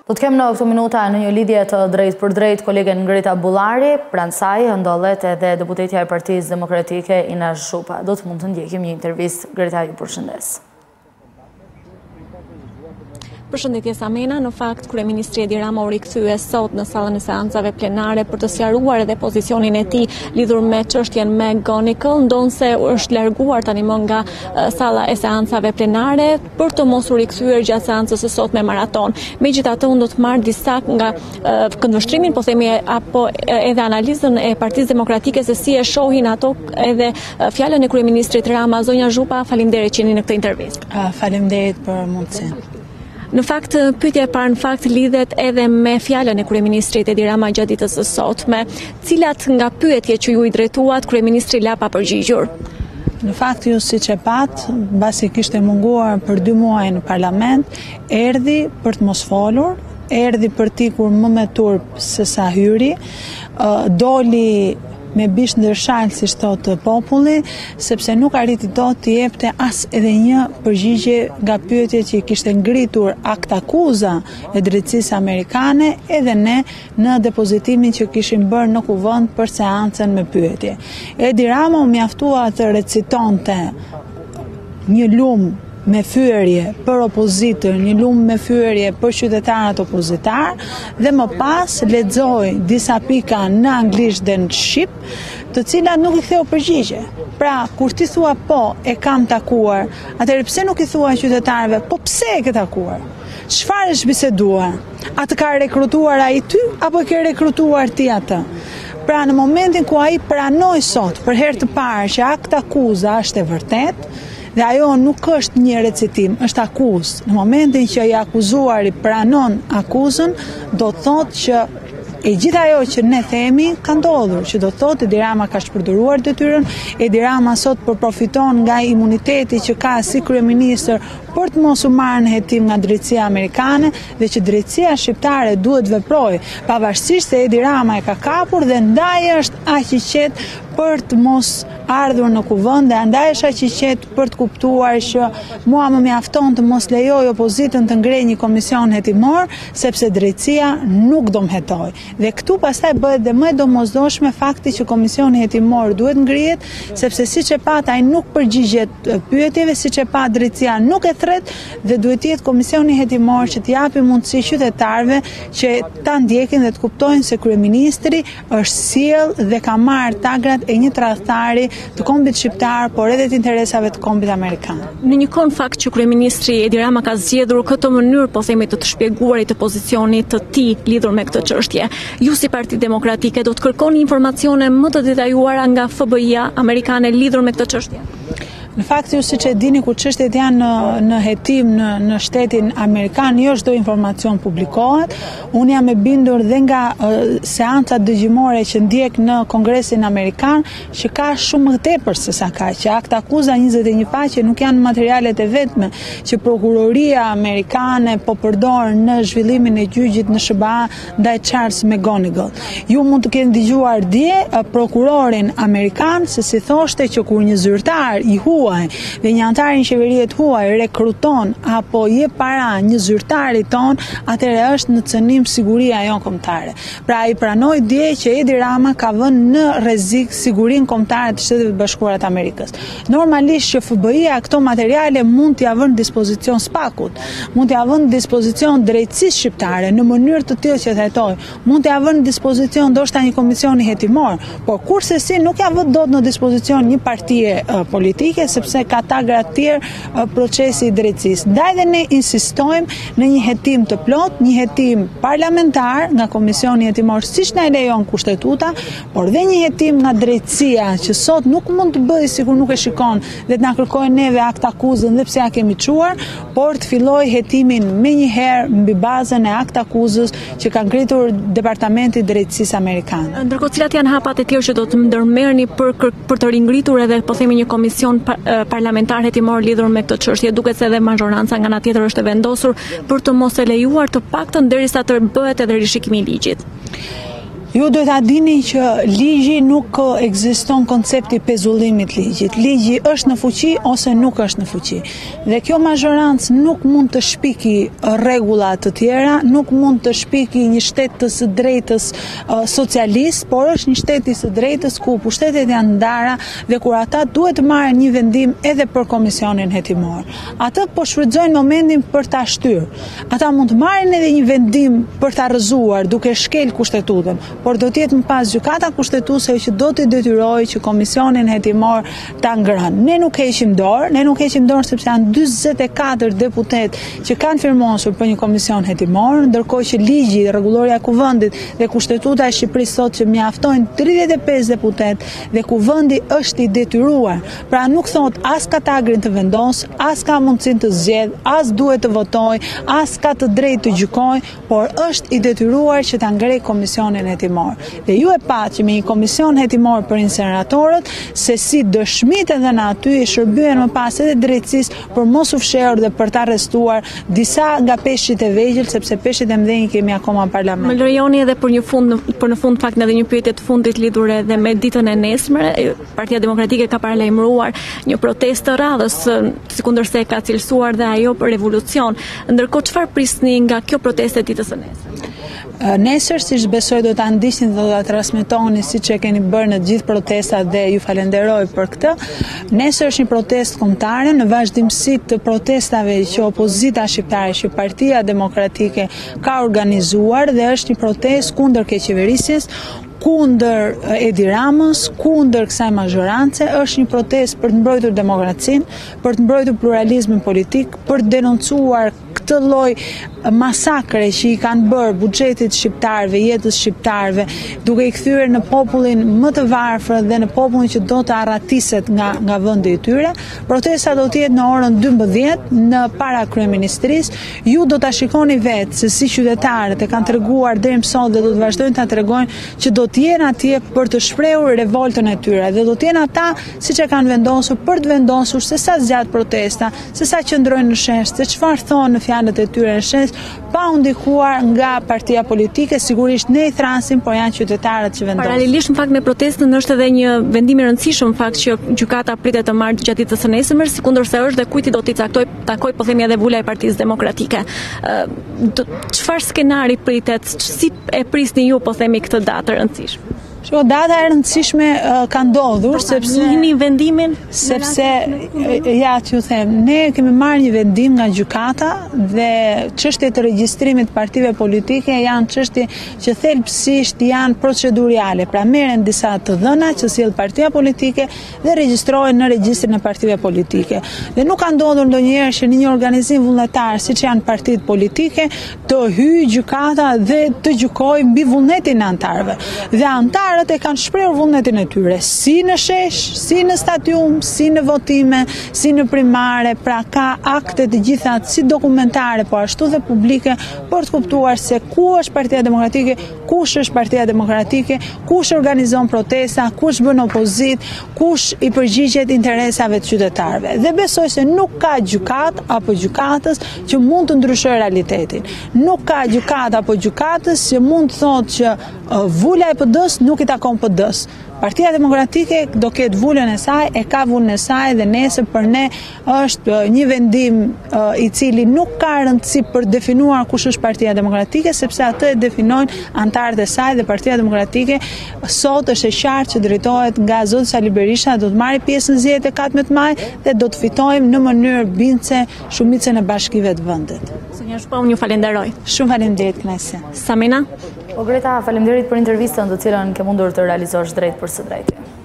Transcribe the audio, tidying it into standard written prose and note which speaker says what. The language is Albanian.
Speaker 1: Do të kemë në këto minuta në një lidhje të drejt për drejt kolegen Ngrita Bullari, pranë saj ndodhet edhe deputetja e Partisë Demokratike Ina Zhupa. Do të mund të ndjekim një intervistë. Ngrita, ju përshëndes.
Speaker 2: Përshëndetje Samena, në fakt kryeministri Edi Rama u rikthye sot në sallën e seancave plenare për të sqaruar edhe pozicionin e tij lidhur me çështjen me Gonicall, ndonse është larguar tani më nga salla e seancave plenare për të mos u rikthyer gjatë seancës së sot me maraton. Megjithatë, unë do të marr disa nga këndvështrimin, po themi, apo edhe analizën e Partisë Demokratike se si e shohin ato edhe fjalën e kryeministrit Rama. Zonja Zhupa, faleminderit që jeni në këtë intervistë.
Speaker 3: Faleminderit për mundësinë.
Speaker 2: Në fakt, pyetja e parë në fakt lidhet edhe me fjalën e kryeministrit Edi Rama gjatë ditës së sotme. Cilat nga pyetjet që ju i drejtuat kryeministri la pa përgjigjur?
Speaker 3: Në fakt, ju siç e pat, mbasi kishte munguar për 2 muaj në parlament, erdhi për të mos folur, erdhi për t'ikur më me turp se sa hyri, doli me bish ndërshalë, si thotë populli, sepse nuk arriti dot t'i jepte as edhe një përgjigje nga pyetjet që i kishte ngritur aktakuza e drejtësisë amerikane, edhe ne në depozitimin që kishim bërë në kuvend për seancën me pyetje. Edi Rama u mjaftua të recitonte një lumë me fyerje për opozitën, një lumë me fyerje për qytetarët opozitar, dhe më pas lexoi disa pika në anglisht dhe në shqip, të cilat nuk i ktheu përgjigje. Pra, kur ti thua po, e kam takuar, atëherë pse nuk i thua qytetarëve, po pse e ke takuar? Çfarë është biseduar? A të ka rekrutuar ai ty, apo e ke rekrutuar ti atë? Pra, në momentin ku ai pranoi sot për herë të parë që aktakuza është e vërtet, dhe ajo nuk është një recitim, është akuzë. Në momentin që i akuzuari pranon akuzën, do të thotë që e gjitha ajo që ne themi ka ndodhur, që do të thotë Edi Rama ka shpërdoruar detyrën, Edi Rama sot përprofiton nga imuniteti që ka si kryeministër për të mos u marrë në hetim nga drejtësia amerikane, dhe që drejtësia shqiptare duhet veprojë, pavarësisht se Edi Rama e ka kapur dhe ndaj është aq i qetë për të mos ardhur në kuvend, dhe andaj është aq i qetë për të kuptuar që mua më mjafton të mos lejoj opozitën të ngrej një komision hetimor, sepse drejtësia nuk do mhetoj. Dhe këtu pastaj bëhet dhe më e domosdoshme fakti që komisioni hetimor duhet ngrihet, sepse siç e pat ai nuk përgjigjet pyetjeve, siç e pat drejtësia nuk e thret, dhe duhet të jetë komisioni hetimor që të japi mundësi qytetarëve që ta ndjekin dhe të kuptojnë se kryeministri është sjell dhe ka marrë tagrat e një tradhtari të kombit shqiptar, por edhe të interesave të kombit amerikan.
Speaker 2: Në një kohë fakt që kryeministri Edi Rama ka zgjedhur këtë mënyrë, po themi, të shpjeguarit të pozicionit të tij lidhur me këtë çështje, ju si Parti Demokratike do të kërkoni informacione më të detajuara nga FBI-a amerikane lidhur me këtë çështje?
Speaker 3: Në fakt, ju siç e dini, kur çështjet janë në hetim në shtetin amerikan, jo çdo informacion publikohet. Unë jam e bindur dhe nga seancat dëgjimore që ndjek në Kongresin Amerikan, që ka shumë më tepër se sa ka, që akta akuza 21 faqe nuk janë materialet e vetme që prokuroria amerikane po përdor në zhvillimin e gjyqit në SBA ndaj Charles Gonicall. Ju mund të keni dëgjuar dje prokurorin amerikan se si thoshte që kur një zyrtar i huaj dhe një antar i qeveriet huaj rekruton apo jep para një zyrtari ton, atëherë është në cënim siguria jon kombëtare. Pra ai pranoi dje që Edi Rama ka vënë në rrezik sigurinë kombëtare të Shtetit Bashkuar të Amerikës. Normalisht që FBI-a këto materiale mund t'ia vënë në dispozicion SPAK-ut, mund t'ia vënë në dispozicion drejtësisë shqiptare në mënyrë të tillë që trajtoj, mund t'ia vënë në dispozicion ndoshta një komisioni hetimor, por kurse si nuk ja vë dot në dispozicion një partie politike, sepse ka tagra të tjerë procesi i drejtësisë. Ndaj dhe ne insistojmë në një hetim të plot, një hetim parlamentar nga Komisioni Hetimor, siç na e lejon kushtetuta, por dhe një hetim nga drejtësia, që sot nuk mund të bëjë sikur nuk e shikon dhe të na kërkojë neve akta akuzën dhe pse ja kemi çuar, por të fillojë hetimin menjëherë mbi bazën e akta akuzës që ka ngritur Departamenti i Drejtësisë amerikan.
Speaker 2: Ndërkohë, cilat janë hapat e tjerë që do të ndërmerrni për të ringritur edhe, po themi, një komision parlamentar hetimor lidhur me këtë çështje? Duket se edhe mazhoranca nga ana tjetër është e vendosur për të mos e lejuar të paktën derisa të bëhet edhe rishikimi i ligjit.
Speaker 3: Ju duhet ta dini që ligji nuk ekziston koncepti pezullimit ligjit. Ligji është në fuqi ose nuk është në fuqi. Dhe kjo mazhorancë nuk mund të shpiki rregulla të tjera, nuk mund të shpiki një shtet të së drejtës socialist, por është një shteti së drejtës ku pushtetet janë ndara dhe kur ata duhet të marrin një vendim edhe për komisionin hetimor. Ata po shfrytëzojnë momentin për ta shtyrë. Ata mund të marrin edhe një vendim për ta rrëzuar duke shkel kushtetutën, por do t'jetë më pas gjykata kushtetuese që do t'i detyrojë që komisionin hetimor ta ngrënë. Ne nuk heqim dorë sepse janë 44 deputet që kanë firmosur për një komision hetimor, ndërkohë që ligji, rregulloria e kuvendit dhe kushtetuta e Shqipërisë thotë që mjaftojnë 35 deputet dhe kuvendi është i detyruar. Pra nuk thot as ka tagrin të vendos, as ka mundësinë të zgjedh, as duhet të votojë, as ka të drejtë të gjykojë, por është i detyruar që ta ngrejë komisionin hetimor. Dhe ju e pa që me një komision hetimor për inceneratorët, se si dëshmit edhe në aty i shërbyen më pas edhe drejtësisë për mos u fshehur dhe për ta arrestuar disa nga peshqit e vegjël, sepse peshqit e mëdhenj kemi akoma në parlament.
Speaker 2: Më lejoni edhe për në fund fakt edhe një pyetje të fundit lidhur edhe me ditën e nesme. Partia Demokratike ka paralajmëruar një protestë të radhës, sikundërse ka cilësuar dhe ajo për revolucion. Ndërkohë çfarë prisni nga kjo protestë e ditës së nesër?
Speaker 3: Nesër, siç besoj, do ta ndiqni dhe do ta transmetoni siç e keni bërë në gjithë protestat dhe ju falenderoj për këtë. Nesër është një protestë kombëtare në vazhdimsi të protestave që opozita shqiptare, që Partia Demokratike ka organizuar dhe është një protestë kundër keqeverisjes, kundër Edi Ramës, kundër kësaj mazhorance, është një protestë për të mbrojtur demokracinë, për të mbrojtur pluralizmin politik, për të denoncuar këtë lloj masakre që i kanë bërë buxhetit shqiptarëve, jetës shqiptarëve, duke i kthyer në popullin më të varfër dhe në popullin që do të arratiset nga vendi i tyre. Protesta do të jetë në orën 12 në para kryeministrisë. Ju do ta shikoni vetë se si qytetarët e kanë treguar deri më sot dhe do të vazhdojnë ta tregojnë që do të jenë atje për të shprehur revoltën e tyre dhe do të jenë ata siç e kanë vendosur për të vendosur se sa zgjat protesta, se sa qëndrojnë në shesh, se çfarë thonë në fjalët e tyre në shesh, pa u ndikuar nga partia politike. Sigurisht ne i thrasim, por janë qytetarët që vendosin.
Speaker 2: Paralelisht në fakt me protestën është edhe një vendim i rëndësishëm në fakt që gjykata pritet të marrë gjatë ditës së nesërme, sikundërse është dhe kujt i do t'i takoj po themi edhe vula e Partisë Demokratike. Çfarë skenari pritet? Si e prisni ju po themi këtë datë të rëndësishme?
Speaker 3: Data e rëndësishme ka ndodhur sepse
Speaker 2: vendimin
Speaker 3: ja t'ju them, ne kemi marrë një vendim nga gjykata dhe çështjet e regjistrimit të partive politike janë çështje që thelbësisht janë procedurale, pra merren disa të dhëna që sjell partia politike dhe regjistrohen në regjistrin e partive politike. Dhe nuk ka ndodhur ndonjëherë që në një organizim vullnetar siç janë partitë politike të hyjë gjykata dhe të gjykojë mbi vullnetin e antarëve. Dhe antarët e kanë shprehur vullnetin e tyre, si në shesh, si në stadium, si në votime, si në primare, pra ka akte të gjitha si dokumentare, po ashtu dhe publike, për të kuptuar se ku është Partia Demokratike, kush është Partia Demokratike, kush organizon protesta, kush bën opozit, kush i përgjigjet interesave të qytetarëve. Dhe besoj se nuk ka gjykat apo gjykatës që mund të ndryshojë realitetin. Nuk ka gjykat apo gjykatës që mund të thotë që vula e PD-s nuk i takon PD-s. Partia Demokratike do ketë vulën e saj, e ka vulën e saj dhe nesër për ne është një vendim i cili nuk ka rëndësi për definuar kush është Partia Demokratike, sepse atë e definojnë antarët e saj dhe Partia Demokratike sot është e qartë që drejtohet nga zoti Sali Berisha, do të marrë pjesë në zgjedhjet e 14 maj dhe do të fitojmë në mënyrë bindse shumicën e bashkive të vendit.
Speaker 2: Sonja Shpau, ju falenderoj.
Speaker 3: Shumë faleminderit, kënaqësi.
Speaker 2: Samina?
Speaker 1: Greta, faleminderit për intervistën të cilën ke mundur të realizosh drejt për së drejti.